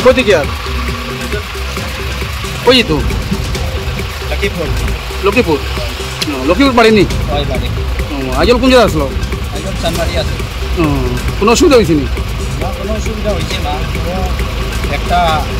কোথা থেকে আর ওই তো লক্ষ্মীপুর লক্ষ্মীপুর লক্ষ্মীপুর বাড়িনি ওই বাড়ি আজল কোন জায়গা আসলো একদম চানবাড়ি আছে। কোনো অসুবিধা হয়েছে নি? না কোনো অসুবিধা হয়েছে না। একটা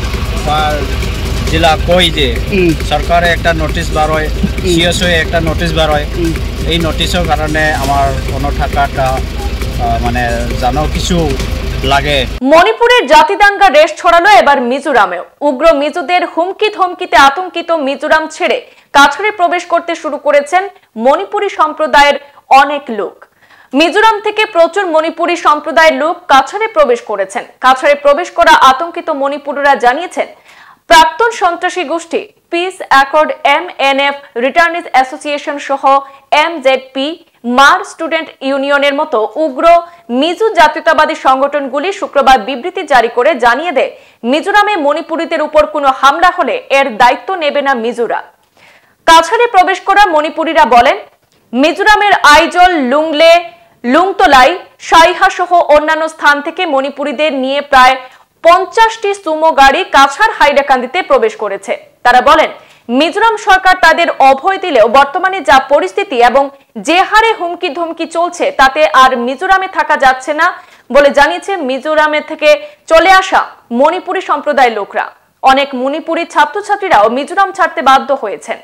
জেলা কই যে সরকারে একটা নোটিশ বার হয়, সিএস হয়ে একটা নোটিশ বার হয়, এই নোটিশের কারণে আমার কোনো টাকাটা মানে জানো কিছু লাগে। মণিপুরের জাতিদাঙ্গা রেশ ছড়ালো এবার মিজোরামেও। উগ্র মিজোদের হুমকি ধমকিতে আতঙ্কিত মিজোরাম ছেড়ে কাছাড়ে প্রবেশ করতে শুরু করেছেন মণিপুরী সম্প্রদায়ের অনেক লোক। মিজোরাম থেকে প্রচুর মণিপুরী সম্প্রদায়ের লোক কাছাড়ে প্রবেশ করেছেন। কাছাড়ে প্রবেশ করা আতঙ্কিত মণিপুরীরা জানিয়েছেন প্রাক্তন সন্ত্রাসী গোষ্ঠী peace accord MNF returnees association সহ MZP মার স্টুডেন্ট ইউনিয়নের মতো উগ্র মিজো জাতীয়তাবাদী সংগঠনগুলি শুক্রবার বিবৃতি জারি করে জানিয়ে দেয় মিজোরামে মণিপুরীদের উপর কোনো হামলা হলে এর দায়িত্ব নেবে না মিজোরাম। কাছাড়ে প্রবেশ করা মণিপুরীরা বলেন মিজোরামের আইজল, লুংলে, লুংতলাই, সাইহা সহ অন্যান্য স্থান থেকে মণিপুরীদের নিয়ে প্রায় 50টি সুমো গাড়ি কাছাড় হাইলাকান্দিতে প্রবেশ করেছে। তারা বলেন মিজোরাম সরকার তাদের অভয় দিলেও বর্তমানে যা পরিস্থিতি এবং যে হারে হুমকি ধমকি চলছে তাতে আর মিজোরামে থাকা যাচ্ছে না বলে জানিয়েছে মিজোরামে থেকে চলে আসা মণিপুরী সম্প্রদায়ের লোকরা। অনেক মণিপুরী ছাত্রছাত্রীরাও মিজোরাম ছাড়তে বাধ্য হয়েছেন।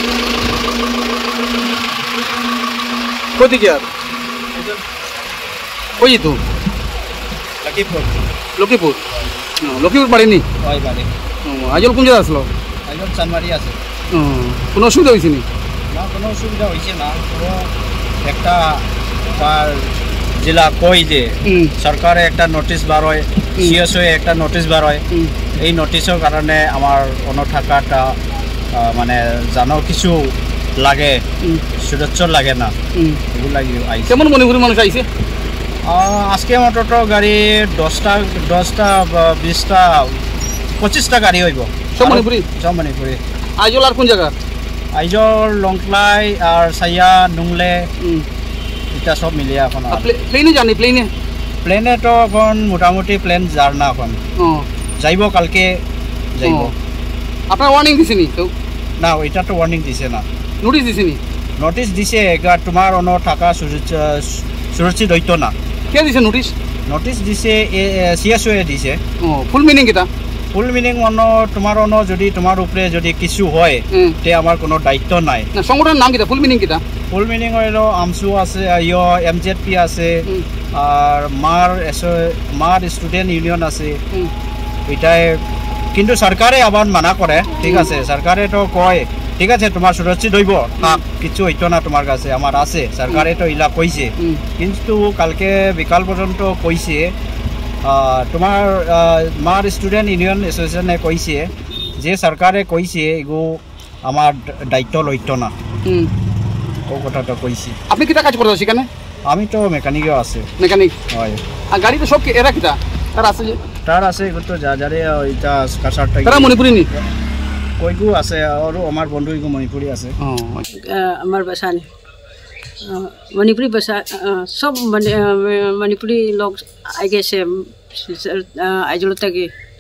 ওই তো লক্ষ্মীপুর লক্ষ্মীপুর লক্ষ্মীপুর বাড়িনি ওই বাড়ি আজল কোন জায়গা আসলো একদম চানবাড়ি আছে। কোনো অসুবিধা হয়েছে নি? না কোনো অসুবিধা হয়েছে না। একটা জেলা কই যে সরকারে একটা নোটিশ বার হয়, সিএস হয়ে একটা নোটিশ বার হয়, এই নোটিশের কারণে আমার কোনো টাকাটা মানে জানো কিছু লাগে, সুরক্ষা লাগে না, এগুলো কেমন মণিপুরি মানুষ আইছে? আজকে মোটর গাড়ি 10টা 20টা 25টা গাড়ি হইব। সব মণিপুরি? সব মণিপুরি। আইজল আর কোন জায়গা? আইজল, লংক্লাই আর সাইয়া, নুংলে এটা সব মিলিয়ে এখন। প্লেনে জানি? প্লেনে তো এখন মোটামুটি প্লেন যার না এখন যাইব, কালকে যাইব। আপনার ওয়ার্নিং দিছে নি? না ওইটা তো ওয়ার্নিং দিছে না, নোটিশ দিছে নি? নোটিশ দিছে তোমার অন্য টাকা সুরক্ষিত হইতো না। কে দিছে নোটিশ? নোটিশ দিছে সিএসও দিছে। ফুল মিনিং কিটা? ফুল মিনিং অন্য তোমার অন্য যদি তোমার উপরে যদি কিছু হয় তে আমার কোনো দায়িত্ব নাই। সংগঠনের নাম কিটা? ফুল মিনিং কিটা? ফুল মিনিং হইল আমসু আছে, MZP আছে, আর মার স্টুডেন্ট ইউনিয়ন আছে। এটাই কিন্তু সরকারে আবার মানা করে, ঠিক আছে, সরকারে তো কয় ঠিক আছে তোমার সুরক্ষিত হইব, কিছু হইতো না তোমার কাছে, আমার আছে, সরকারে তো ইলা কইছে। কিন্তু কালকে বিকাল পর্যন্ত কইছে তোমার মার স্টুডেন্ট ইউনিয়ন এসোসিয়েশনে কইছে যে সরকারে কইছে এগো আমার দায়িত্ব লইতো না, ও কথাটা কইছি। আপনি কিটা কাজ করতে সেখানে? আমি তো মেকানিকও আছে। মেকানিক? হয়। আর গাড়ি তো সব এরা কিটা? তার আছে যে তার আছে এগুলো তো যারে ওইটা কাছাড়টা তারা মণিপুরি নি? কইগু আছে আর আমার বন্ধু এগু মণিপুরি আছে। আমার ভাষা मणिपुरी भाषा सब मणिपुरी लोग आगे से आइजल तक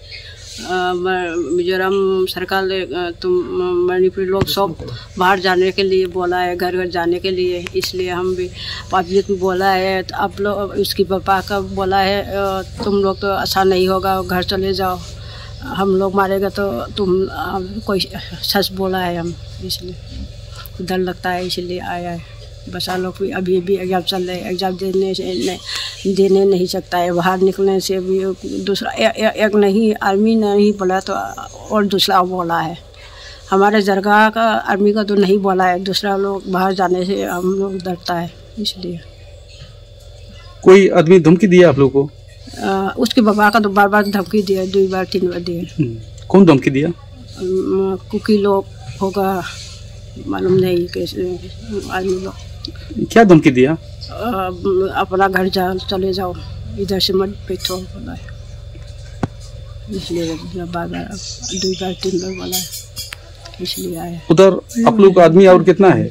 मिजोरम सरकार ने तुम मणिपुरी लोग सब बाहर जाने के लिए बोला है, घर घर जाने के लिए, इसलिए हम भी पब्लिक बोला है। तो आप लोग उसकी पापा का बोला है तुम लोग तो अच्छा नहीं होगा, घर चले जाओ, हम लोग मारेगा तो तुम कोई सच बोला है, हम इसलिए डर लगता है इसलिए आया है। बच्चा लोग भी अभी भी एग्जाम चल रहे, एग्जाम देने नहीं सकता है, बाहर निकलने से भी दूसरा एक नहीं आर्मी नहीं बोला तो और दूसरा बोला है। हमारे जरगा का आर्मी का तो नहीं बोला है, दूसरा लोग बाहर जाने से हम लोग डरता है इसलिए। कोई आदमी धमकी दिया आप लोग को? उसके बाबा का तो बार बार धमकी दिया, 2 बार 3 बार दिए। कौन धमकी दिया? कुकी लोग होगा, मालूम नहीं कैसे आदमी लोग। क्या धमकी दिया? अपना घर चले जाओ, इधर से मत बैठो बोला है, इसलिए बार बार 2 बार 3 बार बोला है, इसलिए आया। उधर आप लोग का आदमी और कितना है?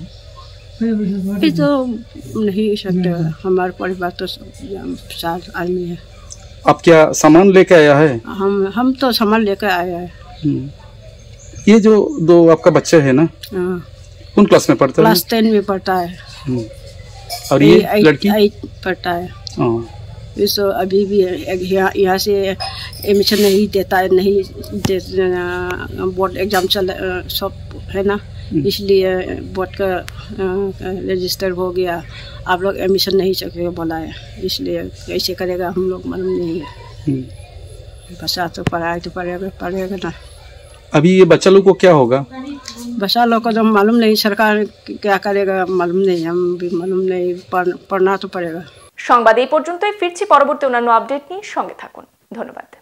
ये तो नहीं सकते, हमारे परिवार तो 4 आदमी है। आप क्या सामान लेके आया है? हम तो सामान लेकर आया है। ये जो दो आपका बच्चा है ना, कौन क्लास में पढ़ता है? क्लास 10 में पढ़ता है। और ये लड़की 8 पढ़ता है। इस अभी भी यहाँ से एडमिशन नहीं देता है, नहीं बोर्ड एग्जाम चल सब है ना, इसलिए बोर्ड का रजिस्टर हो गया, आप लोग एडमिशन नहीं सके बोला है, इसलिए कैसे करेगा हम लोग मालूम नहीं है। बच्चा तो पढ़ाई तो पढ़ेगा ना। अभी ये बच्चा लोग को क्या होगा? बच्चा लोग को तो मालूम नहीं, सरकार क्या करेगा मालूम नहीं, हम भी मालूम नहीं, पढ़ना तो पड़ेगा। সংবাদ এই পর্যন্তই, ফিরছি পরবর্তী অন্যান্য আপডেট নিয়ে, সঙ্গে থাকুন। ধন্যবাদ।